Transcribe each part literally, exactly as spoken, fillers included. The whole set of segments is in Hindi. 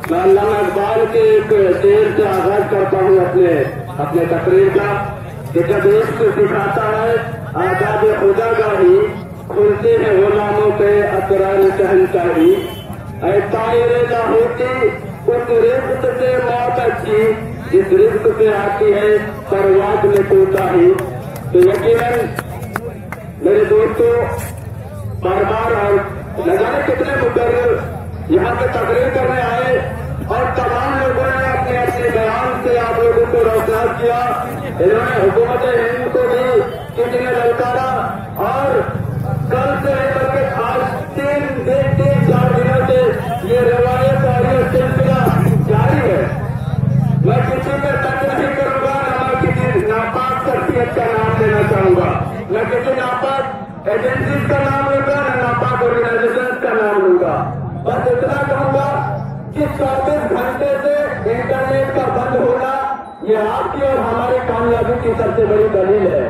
मैं अल्लामा इकबाल के एक शेर से आगाज करता हूँ अपने अपने तकरीर का कि जब इश्क सिखाता है आजाद खुदा गाही, खुलते हैं गुलामों पे असरार शहंशाही। तायरे लाहौती उस रिज़्क़ से मौत अच्छी, जिस रिज़्क़ से आती है परवाज़ में कोताही। तो यकीनन मेरे दोस्तों, बार बार और न जाने कितने मुकर्रर यहाँ पे तकरीर करने आए और तमाम लोगों ने अपने अपने बयान से आप लोगों को रोशनार किया। इन्होंने हुकूमत हिंद को भी किसी ने ललकारा और कल से लेकर के आज तीन दिन तीन चार दिनों से ये रवायत और ये सिलसिला जारी है। मैं किसी पे तक नहीं करूंगा, न मैं किसी नापाक शख्सियत का नाम लेना चाहूंगा, न किसी नापाक एजेंसी का नाम लूंगा, न नापाक ऑर्गेनाइजेशन का नाम लूंगा। बस इतना कहूंगा कि चौबीस घंटे से इंटरनेट का बंद होना ये आपकी और हमारी कामयाबी की सबसे बड़ी दलील है।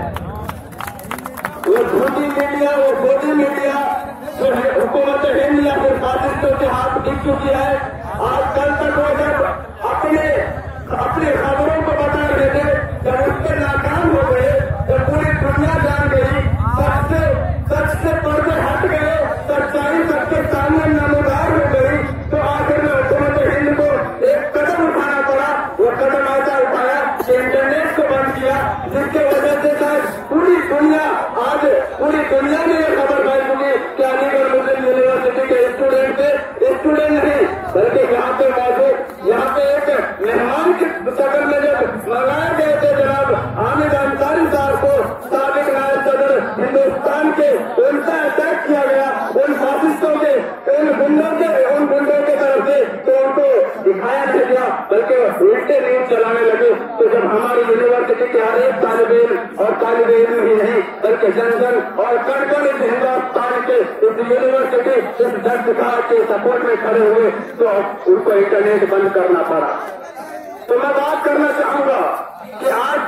वो झूठी मीडिया, वो खोटी मीडिया जो हुकूमत हिंद या फिर पाकिस्तान के हाथ दिख चुकी है, आज कल तक वो जब अपने अपने खबरों को बता रहे थे, जब उस पर नाकाम हो गए तो पूरी दुनिया जान गई, सच से सच से पर्दे हट गए, सच्चाई सबके सामने नमूदार हो गई। तो आखिर में हुकूमत हिंद को एक कदम उठाना पड़ा। वो कदम ऐसा उठाया कि इंटरनेट को बंद किया, जिसके वजह से शायद पूरी दुनिया आज पूरी दुनिया में ये खबर फैल चुकी कि अलीगढ़ मुस्लिम यूनिवर्सिटी के स्टूडेंट थे, स्टूडेंट नहीं बल्कि यहाँ पे मौजूद यहाँ पे एक मेहमान की शक्ल में जब मंगाए गए थे जनाब हामिद अंसारी साहब को, साबिक नायब सदर हिंदुस्तान के, उनका अटैक किया गया उन फासिस्टों के, उन गुंडों के उन गुंडों के तरफ से, तो उनको दिखाया नहीं गया बल्कि उल्टे न्यूज चलाने लगे। तो जब हमारी यूनिवर्सिटी के हर एक तालिब इल्म और तालिब इल्म ही नहीं बल्कि जन जन और कण कण इस हिंदुस्तान के इस यूनिवर्सिटी इस दस्तगाह के सपोर्ट में खड़े हुए, तो उनको इंटरनेट बंद करना पड़ा। तो मैं बात करना चाहूंगा कि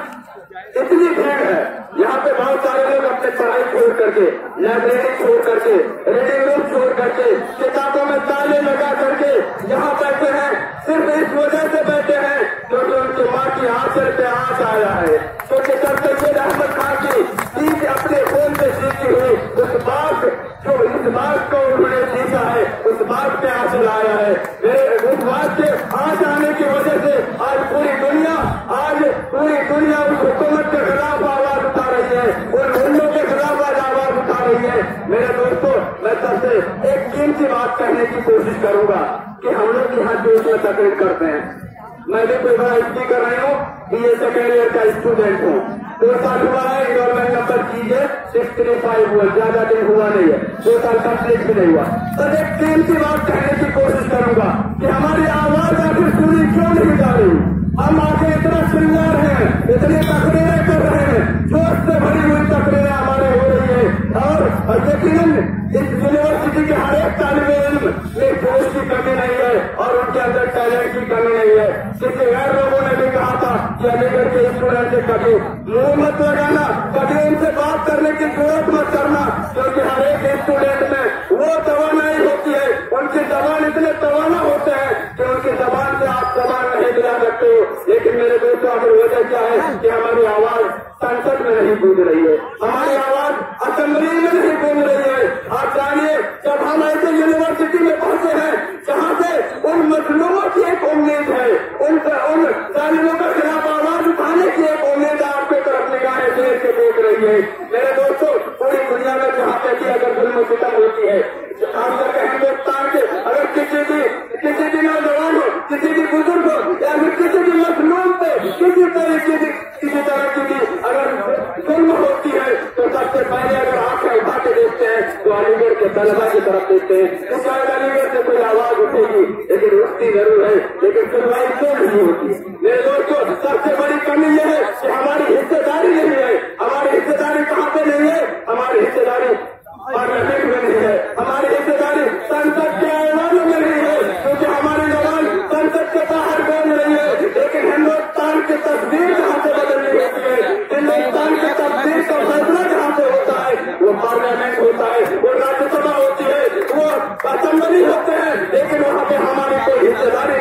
आज इतनी भीड़ है, यहाँ पे बहुत सारे लोग अपने पढ़ाई छोड़ करके, लाइब्रेरी छोड़ करके, रीडिंग रूम छोड़ करके, किताबों में ताले लगा करके यहाँ बैठे हैं, सिर्फ इस वजह से बैठे हैं क्योंकि उनकी माँ की आंचल पे आंच आया है, क्योंकि सर सैयद अहमद खान की सीख अपने फोन से सीखी हुई उस बात जो इस बात को उन्होंने सीखा है, उस बात पे आंचल आया है। उस बात के आंच आने की वजह से आज पूरी दुनिया आज पूरी दुनिया उस हुकूमत के खिलाफ आवाज उठा रही है, उन गुंडों के खिलाफ आज आवाज उठा रही है। मेरे दोस्तों, मैं सबसे एक कीमती बात कहने की कोशिश करूंगा कि हम लोग यहाँ जो इसमें तकरीर करते हैं, मैं भी कोई बड़ा इसकी कर रही हूँ, बी ए सेकेंड ईयर का स्टूडेंट हूँ, दो साल हुआ है, इनरोलमेंट नंबर कीजिए सिक्स थ्री फाइव हुआ, ज्यादा दिन हुआ नहीं है, दो साल कंप्लीट भी नहीं हुआ। तो एक कीमती बात कहने की कोशिश करूंगा कि हमारी आवाज आखिर पूरी क्यों नहीं जा रही। हम आगे इतना श्रृंगार है, इतनी तकरीरें कर रहे हैं, जोश से भरी हुई तकरीरें हमारे हो रही है और यकीनन इस यूनिवर्सिटी के हर एक तालिब इल्म में जोश की कमी नहीं है और उनके अंदर टैलेंट की कमी नहीं है। किसी गैर लोगों ने भी कहा था कि अलीगढ़ के स्टूडेंट से कभी मुंह मत लगाना, कभी उनसे बात करने की जरूरत मत करना, क्योंकि हर एक स्टूडेंट में वो तवानाई होती है, उनकी जबान इतने तवाना होते हैं कि उनकी जबान से आप जबान नहीं मिला सकते हो। लेकिन मेरे दोस्तों, अगर वजह क्या है कि हमारी आवाज संसद में नहीं गूंज रही है, हमारी आवाज असेंबली में नहीं गूंज रही है। आप जानिए, जब हम ऐसे यूनिवर्सिटी में पहुंचे हैं जहां से उन मजलूमों की एक उम्मीद है, उन उन जालिमों के खिलाफ आवाज उठाने की एक उम्मीद आपके तरफ निगाहें देख के देख रही है। मेरे दोस्तों, पूरी दुनिया में जहाँ पे भी अगर जुल्म सितम होती है, खासकर के हिंदुस्तान के अगर किसी भी किसी भी नौजवान हो, किसी भी बुजुर्ग हो या फिर किसी भी मजलूम पे किसी तरीके की किसी तरह की भी अगर जुल्म होती है, तो सबसे पहले अगर आंखें उठा के देखते हैं तो अलीगढ़ के तलबा की तरफ देखते हैं कि शायद अलीगढ़ से कोई आवाज उठेगी, लेकिन उठती जरूर है, लेकिन सुनवाई क्यों नहीं होती। मेरे दोस्तों, सबसे बड़ी कमी यह है कि हमारी हिस्सेदारी नहीं है। हमारी हिस्सेदारी कहाँ पे नहीं है? हमारी हिस्सेदारी पार्लियामेंट में नहीं है, हमारी हिस्सेदारी संसद के ऐवानों में नहीं है, क्योंकि हमारी जबान संसद के बाहर बोल रही है। लेकिन हिंदुस्तान की तस्वीर जहाँ से बदलनी होती है, हिंदुस्तान की तस्वीर का फैसला जहाँ से होता है, वो पार्लियामेंट होता है, वो राज्यसभा होती है, वो असेंबली होते हैं, लेकिन वहाँ पे हमारी कोई हिस्सेदारी नहीं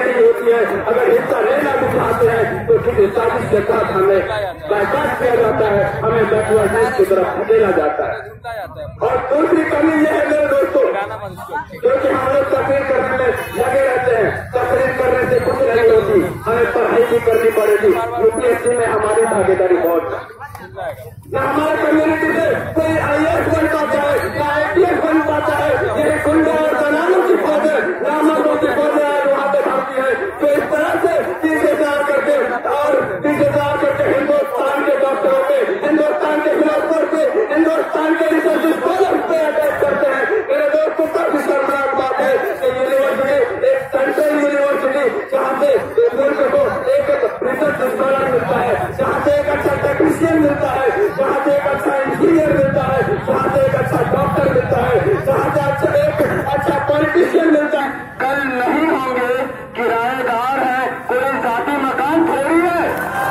होती है। अगर हिस्सा लेना भी चाहते हैं तो किसी साजिश के साथ हमें बाइकाट किया जाता है, हमें बैकवर्ड की तरफ धकेला जाता है। और दूसरी कमी यह है मेरे दोस्तों, क्योंकि हम लोग तकरीर करने में लगे रहते हैं, तकरीर करने से कुछ नहीं होती, हमें पढ़ाई भी करनी पड़ेगी। यूपीएससी में हमारी भागीदारी बहुत है। न हमारे कम्युनिटी से कोई आई ए एस बन पाता है, न आई पी एस बन पाता है। यह गुंडा और दलालों की फौज है, नामर्दों की फौज है, वहाँ पे भागती है। तो इस तरह से पीछे से आकर के और पीछे से आकर के हिंदुस्तान के डॉक्टरों पे, हिंदुस्तान के फिलोसफर पे, हिंदुस्तान के रिसर्च स्कॉलर्स पे अटैक करते हैं। मेरे दोस्तों काफी शर्मनाक बात है कि यूनिवर्सिटी, एक सेंट्रल यूनिवर्सिटी जहाँ से मुल्क को एक रिसर्च स्कॉलर मिलता है, जहाँ से एक अच्छा टेक्नीशियन मिलता है, जहाँ से एक अच्छा इंजीनियर मिलता है, जहाँ से एक अच्छा डॉक्टर मिलता है, जहाँ से अच्छा एक अच्छा पॉलिटिशियन मिलता है। कल नहीं होंगे, किराएदार है, कोई जाति मकान थोड़ी है।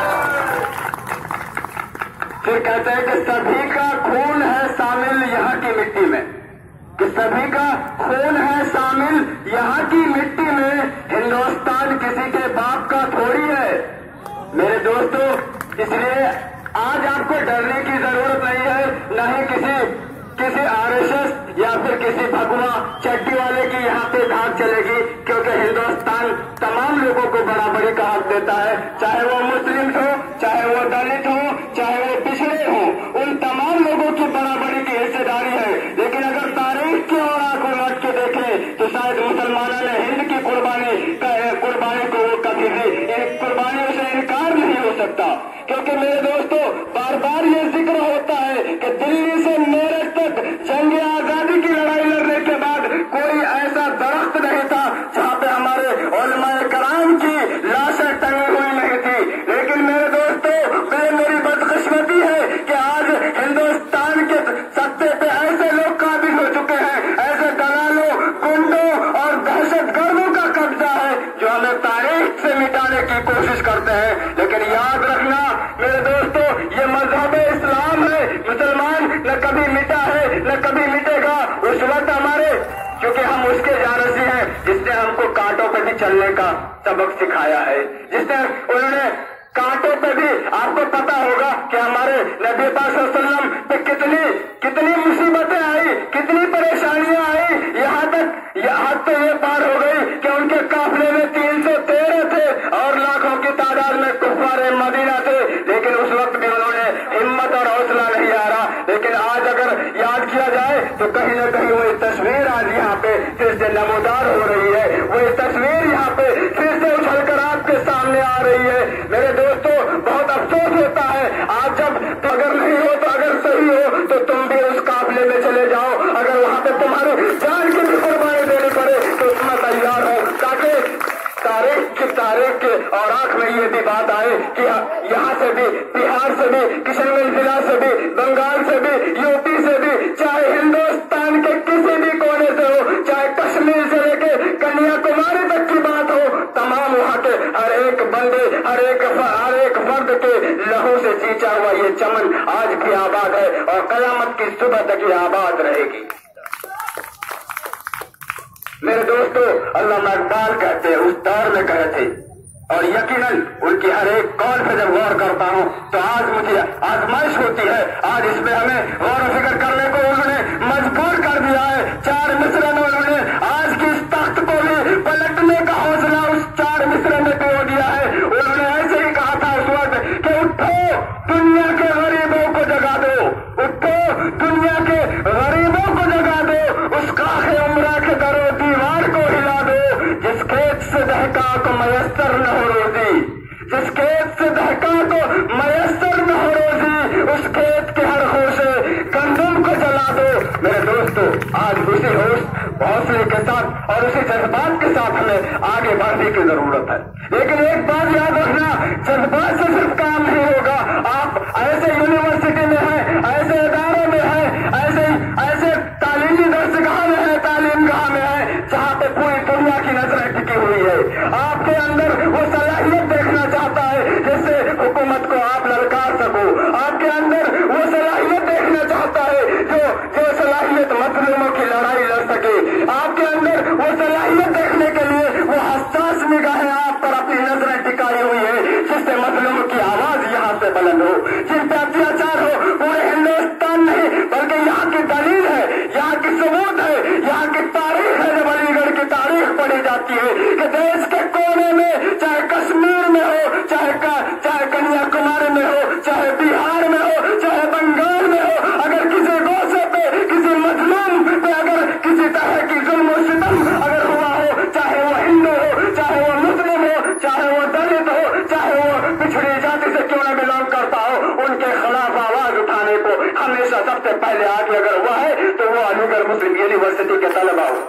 फिर कहते हैं कि सभी का खून है शामिल यहाँ की मिट्टी में, कि सभी का खून है शामिल यहाँ की मिट्टी में, हिंदुस्तान किसी के बाप का थोड़ी है। मेरे दोस्तों, इसलिए आज आपको डरने की जरूरत नहीं है, न ही किसी किसी आर एस एस या फिर किसी भगवा चड्डी वाले की यहाँ पे धाक चलेगी, क्योंकि हिंदुस्तान तमाम लोगों को बराबरी का हक देता है, चाहे वो मुस्लिम हो, चाहे वो दलित हो, चाहे वो पिछड़े हो, उन तमाम लोगों की बराबरी की हिस्सेदारी है। लेकिन अगर तारीख की ओर आंख उलट के देखें तो शायद मुसलमानों ने हिंद की कुर्बानी कुर्बानी को वो कभी भी एक कुर्बानी से इनकार नहीं हो सकता। क्योंकि मेरे दोस्तों, बार बार ये जिक्र होता है कि दिल्ली से मेरठ तक जंग आजादी की लड़ाई लड़ने के बाद कोई ऐसा दरख्त नहीं था जहाँ पे हमारे उलमाए कराम की लाशें टंगी हुई नहीं थी। लेकिन मेरे दोस्तों, ये मेरी बदकिस्मती है कि आज हिंदुस्तान के सत्ते पे ऐसे लोग काबिज हो चुके हैं, ऐसे दलालों, गुंडों और दहशतगर्दों का कब्जा है जो हमें तारीख से मिटाने की कोशिश करते हैं। लेकिन याद रखना मेरे दोस्तों, ये मजहब इस्लाम है, मुसलमान न कभी मिटा है न कभी मिटेगा। उस वक्त हमारे, क्योंकि हम उसके जानसी हैं जिसने हमको कांटों पे भी चलने का सबक सिखाया है, जिसने उन्होंने कांटों पे भी, आपको पता होगा कि हमारे नबी पाक सल्लल्लाहु अलैहि वसल्लम पे कितनी कितनी मुसीबतें आई, कितनी परेशानियां आई, यहाँ तक यहाँ तो ये पार हो गई कि उनके काफिले में तीन सौ तेरह थे और लाखों की तादाद में कुफारे मदीना थे। लेकिन उस वक्त भी उन्होंने हिम्मत और हौसला नहीं हारा। लेकिन आज अगर याद किया जाए तो कहीं न कहीं वही तस्वीर आज यहाँ पे फिर से नमोदार हो रही है, वही तस्वीर यहाँ पे फिर से उछल कर आपके सामने आ रही है। मेरे दोस्तों, बहुत अफसोस होता है आज जब तो अगर नहीं हो तो अगर सही हो तो तुम भी उस काफिले में चले जाओ, अगर वहाँ पे तुम्हारी जान की भी कुर्बानी देनी पड़े तो उसमें तैयार हो, ताकि तारीख की तारीख के और आंख में ये भी बात आए कि यहाँ से भी, बिहार से भी, किशनगंज जिला से भी, बंगाल से भी, यूपी से भी, चाहे हिंदुस्तान के किसी भी कोने से हो, चाहे कश्मीर से लेके कन्याकुमारी तक की बात हो, तमाम वहाँ के हर एक बंदे, हर एक हर एक फर्द के लहू से सींचा हुआ ये चमन आज भी आबाद है और कयामत की सुबह तक ये आबाद रहेगी। मेरे दोस्तों, अल्लामा इकबाल कहते हैं, उस दौर में कहे थे, और यकीनन उनकी हर एक कौल पे जब गौर करता हूँ तो आज मुझे आजमाइश होती है। आज इसमें हमें गौर फिक्र करने को उन्होंने मजबूर कर दिया है। चार मिसरे में उन्होंने आज की इस तख्त को भी पलटने का हौसला उस चार मिसरे में दे दिया है। उन्होंने ऐसे ही कहा था उस वक्त कि उठो, दुनिया के गरीबों को जगा दो, उठो, दुनिया के गरीबों को जगा दो, उस काहे उम्रा के दरो दीवार को हिला दो, जिस खेत से दहका को मयसर न हो रोजी, जिस खेत से दहका को मयसर न हो रोजी, उस खेत के हर होशे गंदम को जला दो। मेरे दोस्तों, आज उसी होश हौसले के साथ और उसी जज्बात के साथ हमें आगे बढ़ने की जरूरत है। लेकिन एक बात याद रखना, जज्बात से सिर्फ काम नहीं होगा। आप ऐसे यूनिवर्सिटी में हैं, ऐसे इदारों में हैं, ऐसे ऐसे तालीमी दरसगाह में है, तालीम गाह में है, जहाँ पे पूरी दुनिया की नजरें टिकी हुई है। आपके अंदर वो सलाहियत देखना चाहता है जिससे हुकूमत को आप ललकार सको। आपके अंदर वो सलाहियत देखना चाहता है जो जो सलाहियत मजलूमों की लड़ाई लड़ सके। आपके अंदर वो सलाहियत देखने के लिए वो हसास निगाहें आप पर जाती है कि देश के कोने में, चाहे कश्मीर में हो, चाहे चाहे कन्याकुमारी में हो, चाहे बिहार में हो, चाहे बंगाल में हो, अगर किसी गोसे पे, किसी मजलूम पे अगर किसी तरह की जुल्म और सितम अगर हुआ हो, चाहे वो हिंदू हो, चाहे वो मुस्लिम हो, चाहे वो दलित हो, चाहे वो पिछड़ी जाति से क्यों न बिलोंग करता हो, उनके खिलाफ आवाज उठाने को हमेशा सबसे पहले आगे अगर हुआ है तो वो अलीगढ़ मुस्लिम यूनिवर्सिटी के तलबा हो।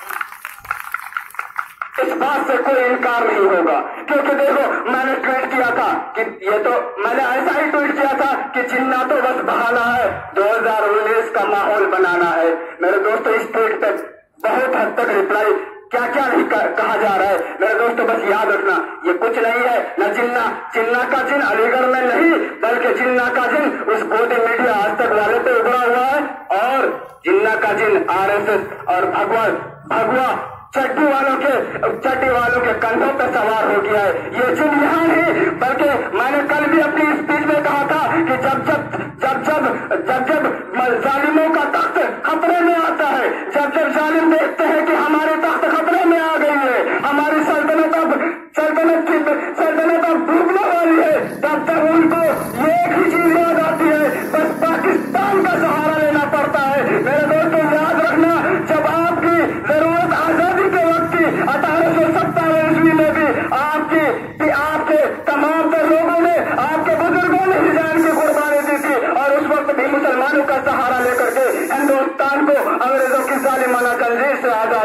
इस बात से कोई इनकार नहीं होगा, क्योंकि देखो मैंने ट्वीट किया था कि ये तो मैंने ऐसा ही ट्वीट किया था कि जिन्ना तो बस बहाना है, दो हजार उन्नीस का माहौल बनाना है। मेरे दोस्तों इस ट्वीट पे बहुत हद तक रिप्लाई क्या क्या नहीं कहा जा रहा है। मेरे दोस्तों बस याद रखना, ये कुछ नहीं है न जिन्ना, जिन्ना का जिन अलीगढ़ में नहीं बल्कि जिन्ना का जिन उस गोदी मीडिया आज तक वाले पे उभरा हुआ है, और जिन्ना का जिन आरएसएस और भगवा भगवा चड्डी वालों के चड्डी वालों के कंधों पर सवार हो गया है। ये जिन यहाँ नहीं बल्कि मैंने कल भी अपनी स्पीच में कहा था कि जब जब जब जब जब जब जालिमों का तख्त खतरे में आता है, जब जब जालिम देखते हैं कि हमारे तख्त खतरे में आ गई है, हमारी सल्तनत अब सल्तनत की सल्तनत अब डूबने वाली है, तब तक उनको ये एक ही चीज याद आती है, बस पाकिस्तान का सहारा लेना पड़ता है। मेरे दोस्तों याद रखना, जब आपकी जरूरत आजादी के वक्त की अठारह सौ सत्तावन ईस्वी में भी आपकी कि आपके तमाम तर लोगों ने, आपके बुजुर्गों ने ही जान की कुर्बानी दी थी, और उस वक्त भी मुसलमानों का सहारा लेकर के हिंदुस्तान को अंग्रेजों की जालिमाना जंजीर से आजाद